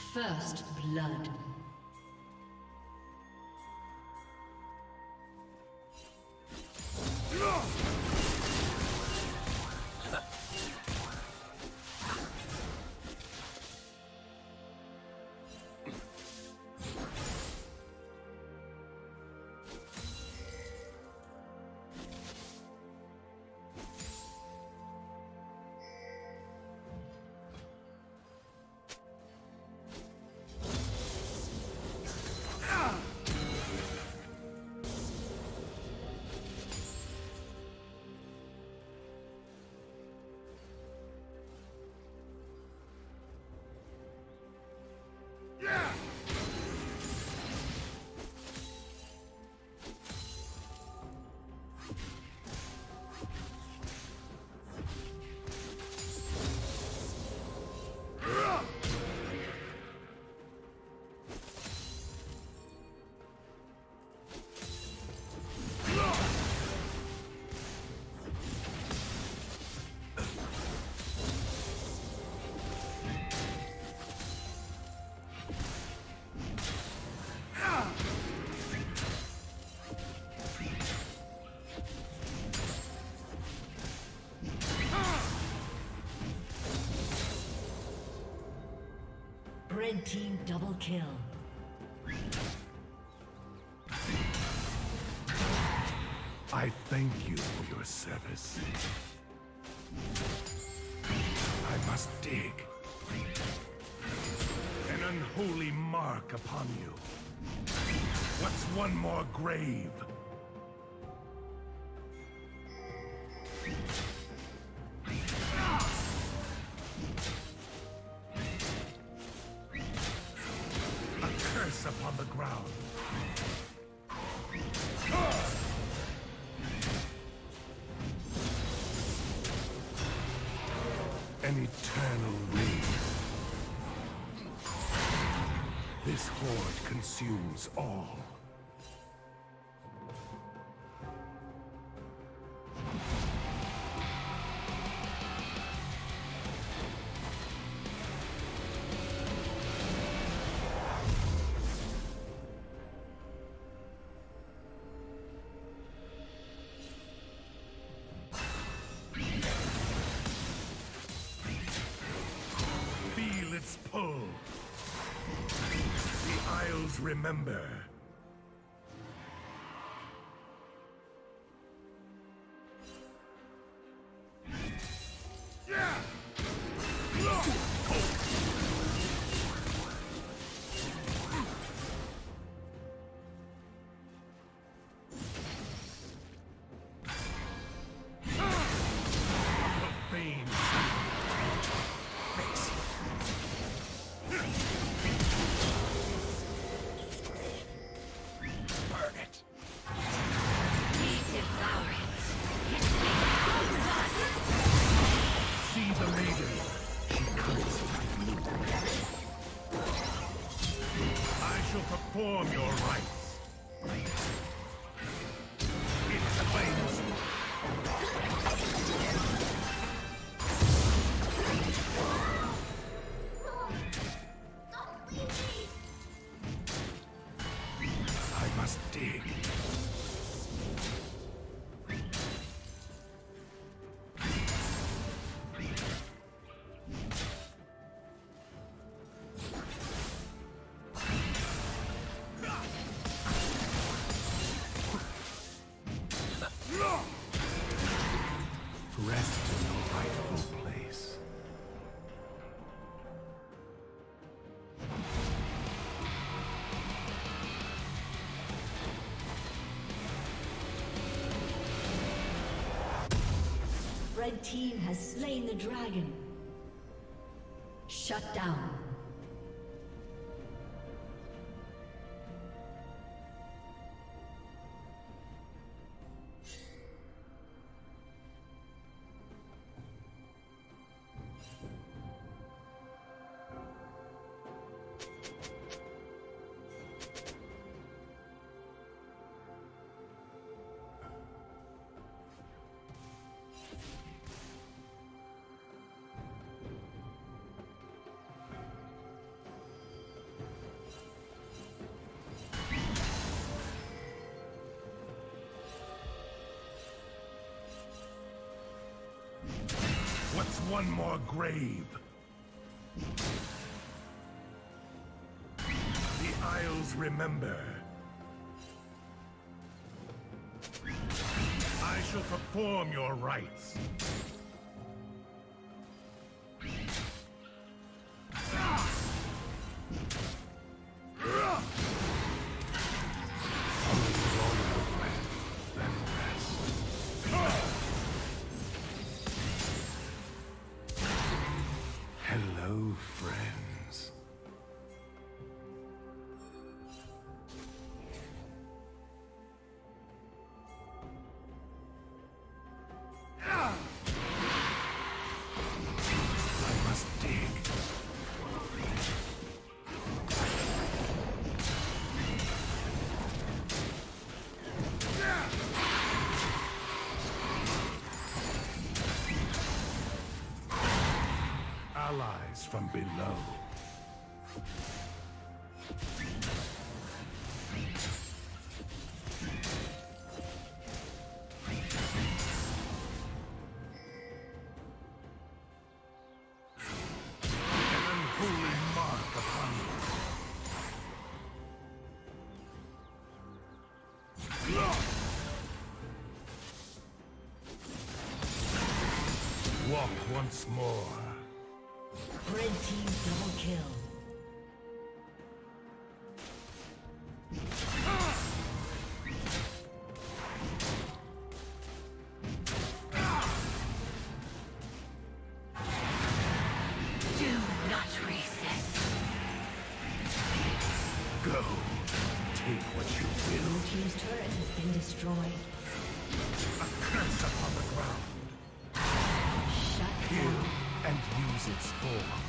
First blood. Red team double kill. I thank you for your service. I must dig. An unholy mark upon you. What's one more grave? Upon the ground. An eternal ring. This horde consumes all. Pull. The Isles remember. Perform your rites. It claims you. I must dig. Rest in your rightful place. Red team has slain the dragon. Shut down. one more grave? The Isles remember. I shall perform your rites. Hello, friends. I must dig. Allies from below. An unholy mark upon you. Walk once more. Red team double kill. Do not resist. Go. Take what you will. Blue team's turret has been destroyed. A curse upon the ground. Shut Kill down. and use its form.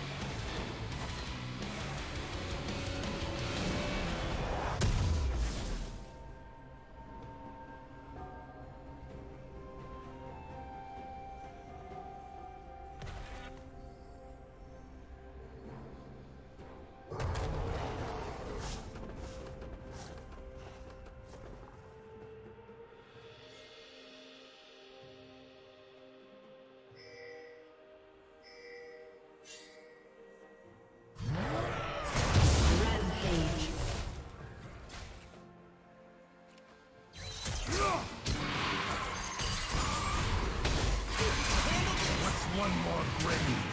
One more grave.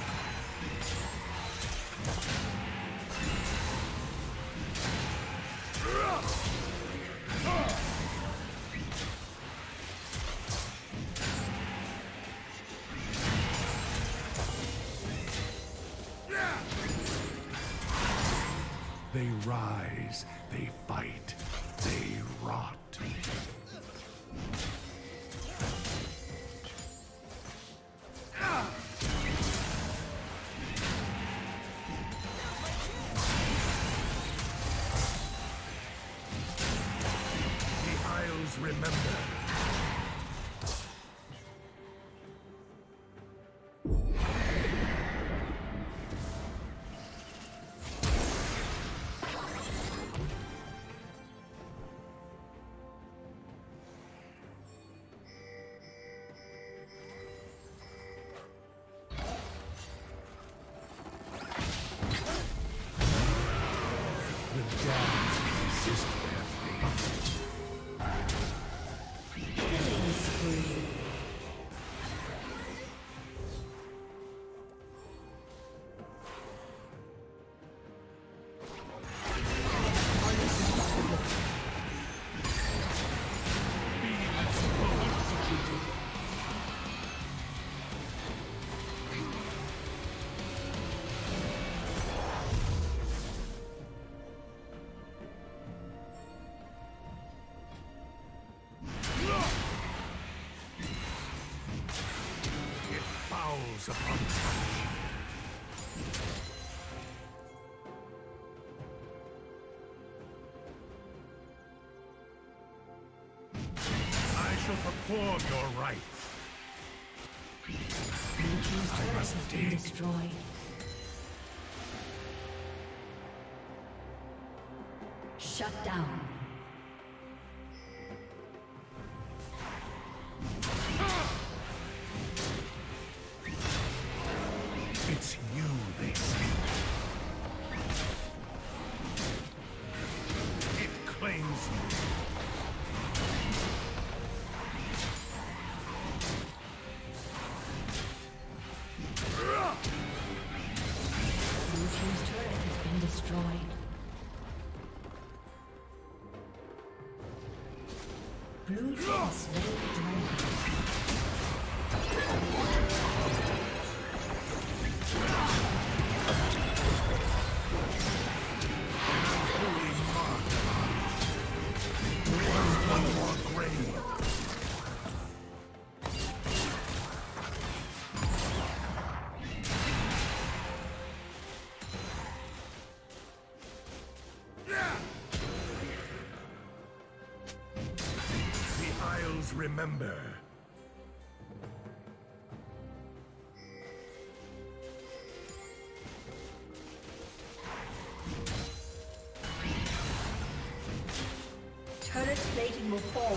They rise, they fight, they rot. Remember. The damned resist their fate. Killing spree. Upon touch. I shall perform your rites. Blue team's turret has been destroyed. Shut down. destroyed. Blue team slain the dragon. Remember. Turret plating will fall.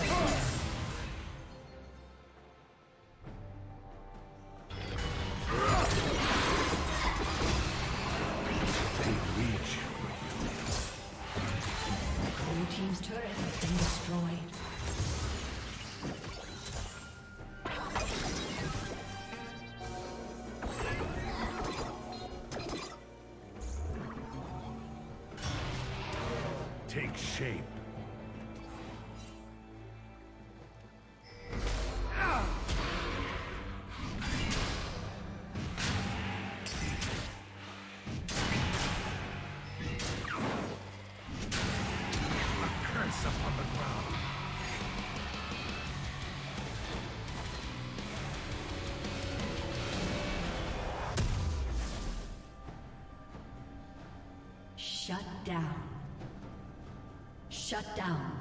They reach. Blue team's turret has been destroyed. Take shape. Shut down. Shut down.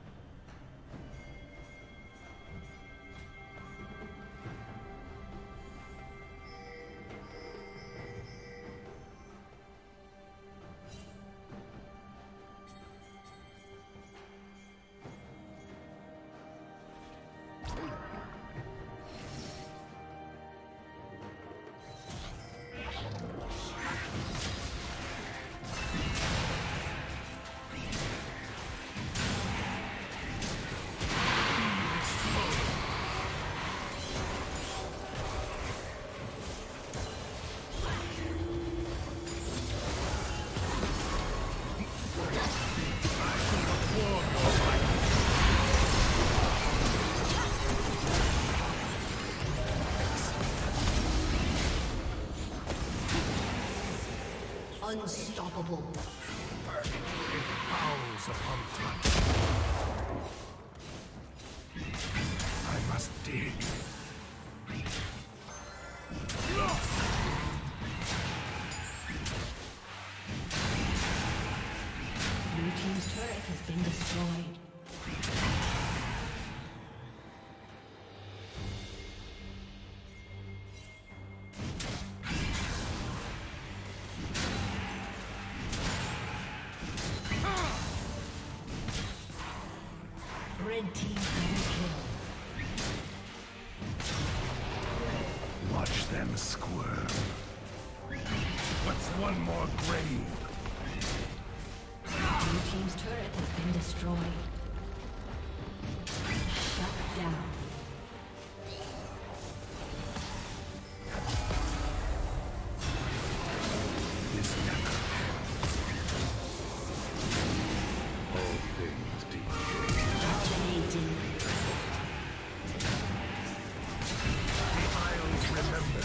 Unstoppable. It howls upon touch. I must dig. Blue team's turret has been destroyed. Red team double kill. Watch them squirm. What's one more grave? Blue team's turret has been destroyed. Shut down. This never ends. All things decay. Dominating. The Isles remember.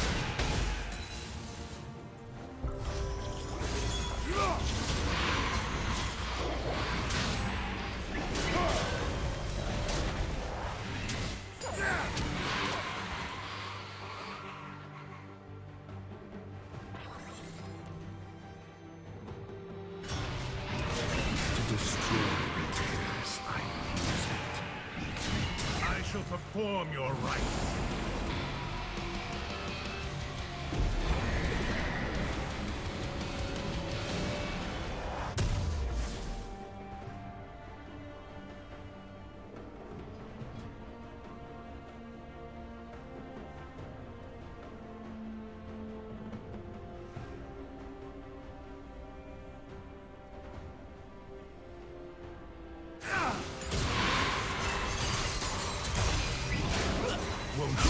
Perform your rites. Won't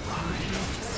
Are you